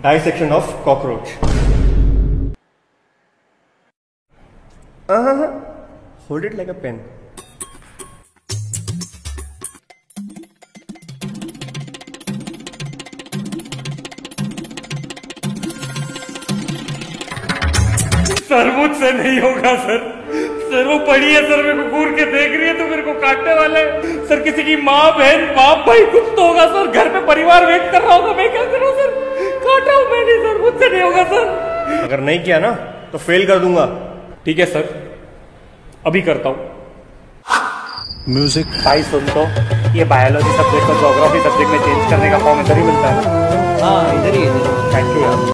Dissection of cockroach. Hold it like a pen. Sir मुझसे नहीं होगा सर। सर वो पड़ी है सर, मेरे को घूर के देख रही है तो मेरे को काटने वाला है सर। किसी की माँ बहन बाप भाई कुछ तो होगा सर, घर पे परिवार वेट कर रहा होगा, मैं क्या करूँ सर? काटा हूँ मैंने सर, मुझसे नहीं होगा सर। अगर नहीं किया ना तो फेल कर दूंगा। ठीक है सर, अभी करता हूँ। म्यूजिक भाई सुन तो, ये बायोलॉजी सब्जेक्ट को ज्योग्राफी सब्जेक्ट में चेंज करने का फॉर्म इधर ही मिलता है ना? हाँ इधर ही थैंक यू यार।